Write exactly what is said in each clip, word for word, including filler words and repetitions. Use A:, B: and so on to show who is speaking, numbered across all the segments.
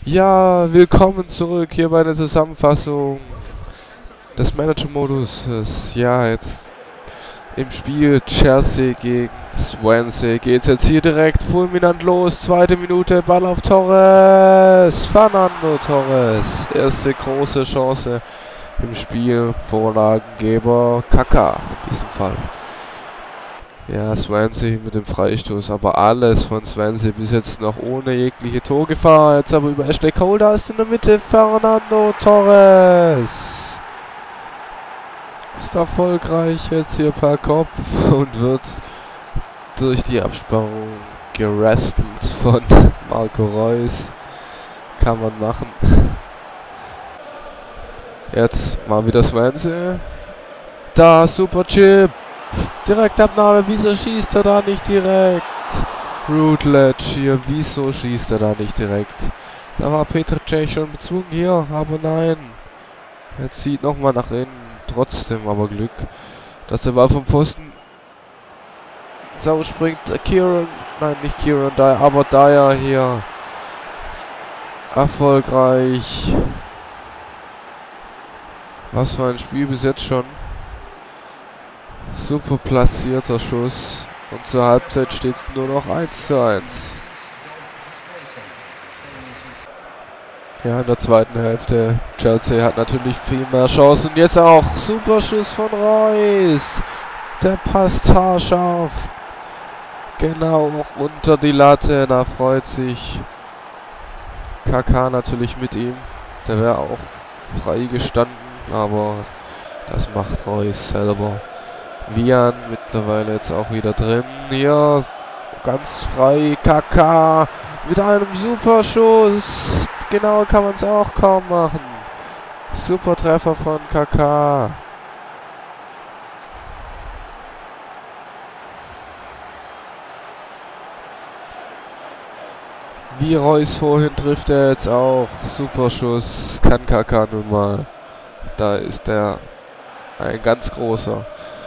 A: Ja, willkommen zurück hier bei der Zusammenfassung des Manager-Modus. Ja, jetzt im Spiel Chelsea gegen Swansea geht's jetzt hier direkt fulminant los. Zweite Minute, Ball auf Torres. Fernando Torres. Erste große Chance im Spiel. Vorlagengeber Kaka in diesem Fall. Ja, Swansea mit dem Freistoß, aber alles von Swansea bis jetzt noch ohne jegliche Torgefahr. Jetzt aber über Ashley Cole, da ist in der Mitte Fernando Torres. Ist erfolgreich jetzt hier per Kopf und wird durch die Absperrung gerestelt von Marco Reus. Kann man machen. Jetzt mal wieder Swansea. Da, super Chip. Direktabnahme, wieso schießt er da nicht direkt? Routledge hier, wieso schießt er da nicht direkt? Da war Petr Cech schon bezwungen hier, aber nein. Er zieht nochmal nach innen, trotzdem aber Glück, dass der Ball vom Pfosten sau springt. Kieran, nein nicht Kieran Dyer, aber Dyer hier. Erfolgreich. Was für ein Spiel bis jetzt schon. Super platzierter Schuss. Und zur Halbzeit steht es nur noch eins zu eins. Ja, in der zweiten Hälfte. Chelsea hat natürlich viel mehr Chancen. Jetzt auch super Schuss von Reus. Der passt haarscharf. Genau unter die Latte. Da freut sich Kaka natürlich mit ihm. Der wäre auch frei gestanden. Aber das macht Reus selber. Vian mittlerweile jetzt auch wieder drin. Hier ganz frei. Kaka mit einem super Schuss. Genau kann man es auch kaum machen. Super Treffer von Kaka. Wie Reus vorhin trifft er jetzt auch. Super Schuss. Das kann Kaka nun mal. Da ist er ein ganz großer.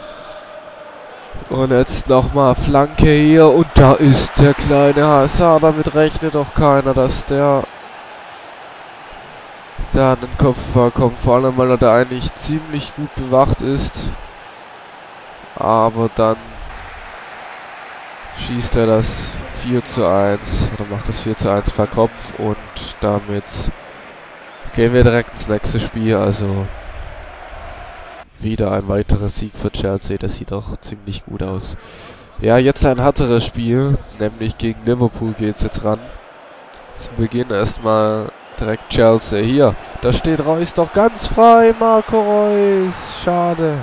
A: Und jetzt nochmal Flanke hier. Und da ist der kleine Hazard. Damit rechnet doch keiner, dass der da an den Kopfball kommt. Vor allem, weil er da eigentlich ziemlich gut bewacht ist. Aber dann schießt er das vier zu eins. Oder macht das vier zu eins per Kopf. Und damit gehen wir direkt ins nächste Spiel. Also wieder ein weiterer Sieg für Chelsea, das sieht doch ziemlich gut aus. Ja, jetzt ein härteres Spiel, nämlich gegen Liverpool geht es jetzt ran. Zum Beginn erstmal direkt Chelsea. Hier, da steht Reus doch ganz frei, Marco Reus. Schade,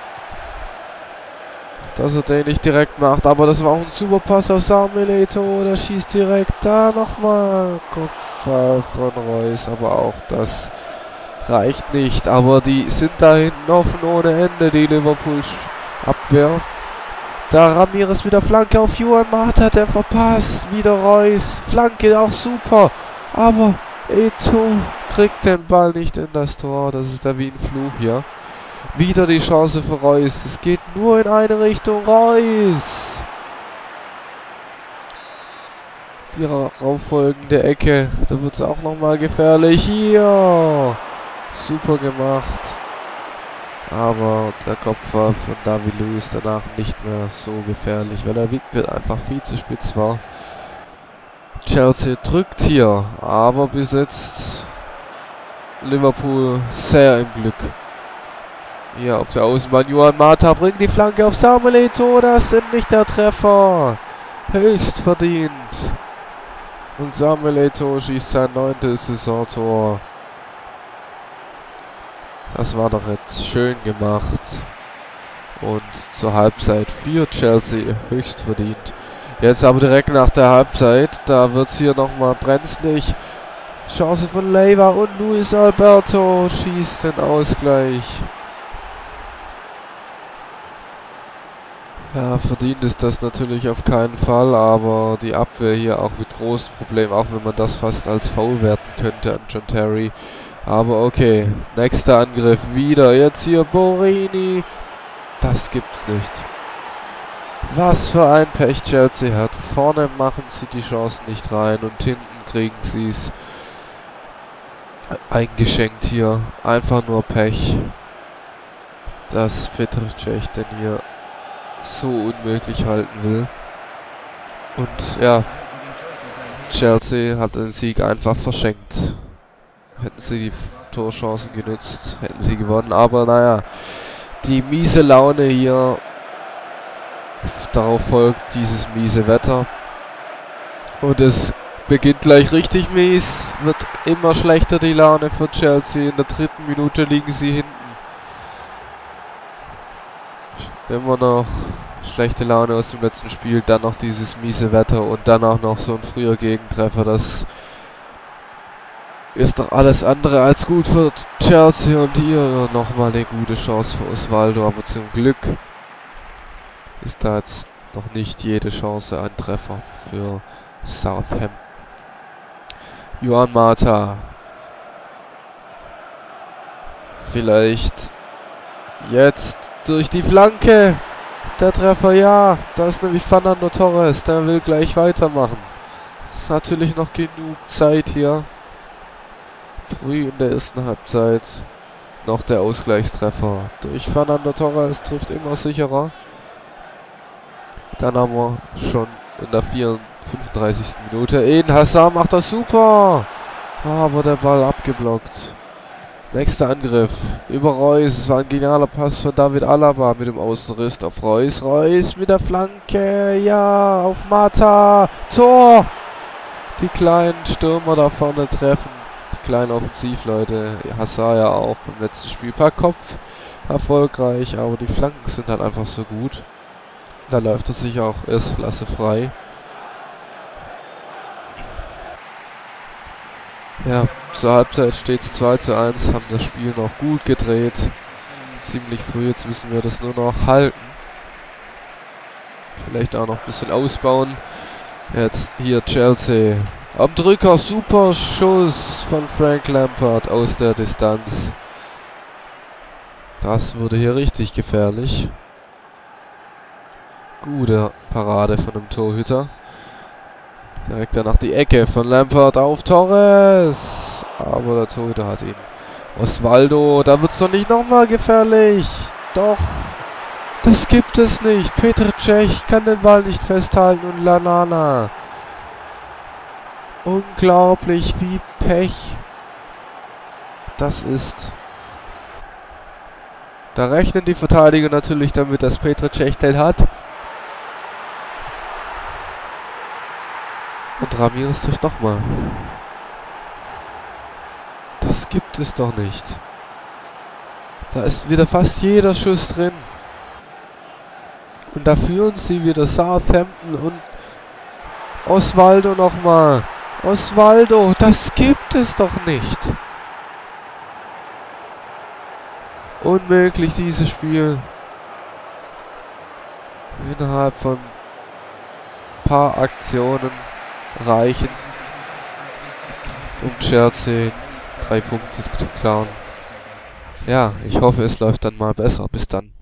A: dass er den nicht direkt macht, aber das war auch ein super Pass auf Samuel Eto'o. Der schießt direkt da nochmal. Kopfball von Reus, aber auch das reicht nicht, aber die sind da hinten offen ohne Ende, die Liverpool-Abwehr. Da Ramirez wieder Flanke auf Juan Mata, der verpasst. Wieder Reus, Flanke auch super, aber Eto'o kriegt den Ball nicht in das Tor. Das ist da wie ein Fluch hier. Wieder die Chance für Reus, es geht nur in eine Richtung, Reus. Die rauffolgende Ecke, da wird es auch nochmal gefährlich. Hier! Super gemacht. Aber der Kopfball von David Luiz danach nicht mehr so gefährlich, weil der Winkel einfach viel zu spitz war. Chelsea drückt hier, aber bis jetzt Liverpool sehr im Glück. Hier auf der Außenbahn Juan Mata bringt die Flanke auf Samuel Eto'o, das sind nicht der Treffer. Höchst verdient. Und Samuel Eto'o schießt sein neuntes Saisontor. Das war doch jetzt schön gemacht. Und zur Halbzeit für Chelsea höchst verdient. Jetzt aber direkt nach der Halbzeit, da wird es hier nochmal brenzlig. Chance von Leiva und Luis Alberto schießt den Ausgleich. Ja, verdient ist das natürlich auf keinen Fall, aber die Abwehr hier auch mit großen Problemen, auch wenn man das fast als Foul werten könnte an John Terry. Aber okay, nächster Angriff wieder, jetzt hier Borini. Das gibt's nicht. Was für ein Pech Chelsea hat. Vorne machen sie die Chancen nicht rein und hinten kriegen sie es eingeschenkt hier. Einfach nur Pech, dass Petr Cech denn hier so unmöglich halten will. Und ja, Chelsea hat den Sieg einfach verschenkt. Hätten sie die Torchancen genutzt, hätten sie gewonnen. Aber naja, die miese Laune hier, darauf folgt dieses miese Wetter. Und es beginnt gleich richtig mies, wird immer schlechter die Laune für Chelsea. In der dritten Minute liegen sie hinten. Immer noch schlechte Laune aus dem letzten Spiel, dann noch dieses miese Wetter und dann auch noch so ein früher Gegentreffer. Das ist doch alles andere als gut für Chelsea und hier nochmal eine gute Chance für Osvaldo, aber zum Glück ist da jetzt noch nicht jede Chance ein Treffer für Southampton. Juan Mata. Vielleicht jetzt durch die Flanke. Der Treffer, ja. Da ist nämlich Fernando Torres. Der will gleich weitermachen. Ist natürlich noch genug Zeit hier. Früh in der ersten Halbzeit. Noch der Ausgleichstreffer. Durch Fernando Torres trifft immer sicherer. Dann haben wir schon in der fünfunddreißigsten Minute. Eden Hazard macht das super. Aber der Ball abgeblockt. Nächster Angriff über Reus. Es war ein genialer Pass von David Alaba mit dem Außenriss auf Reus. Reus mit der Flanke. Ja, auf Mata. Tor! Die kleinen Stürmer da vorne treffen. Die kleinen Offensivleute. Hazard ja auch im letzten Spiel per Kopf erfolgreich. Aber die Flanken sind halt einfach so gut. Da läuft es sich auch Erstklasse frei. Ja, zur Halbzeit steht es zwei zu eins, haben das Spiel noch gut gedreht. Ziemlich früh, jetzt müssen wir das nur noch halten. Vielleicht auch noch ein bisschen ausbauen. Jetzt hier Chelsea. Am Drücker, super Schuss von Frank Lampard aus der Distanz. Das wurde hier richtig gefährlich. Gute Parade von dem Torhüter. Direkt danach die Ecke von Lampard auf Torres. Aber der Torhüter hat ihn. Osvaldo, da wird es doch nicht nochmal gefährlich. Doch, das gibt es nicht. Petr Cech kann den Ball nicht festhalten und Lallana. Unglaublich, wie Pech das ist. Da rechnen die Verteidiger natürlich damit, dass Petr Cech den hat. Und Ramirez trifft nochmal. Das gibt es doch nicht. Da ist wieder fast jeder Schuss drin. Und da führen sie wieder Southampton und Osvaldo nochmal. Osvaldo, das gibt es doch nicht. Unmöglich, dieses Spiel. Innerhalb von ein paar Aktionen reichen, um Chelsea drei Punkte zu klauen. Ja, ich hoffe, es läuft dann mal besser. Bis dann.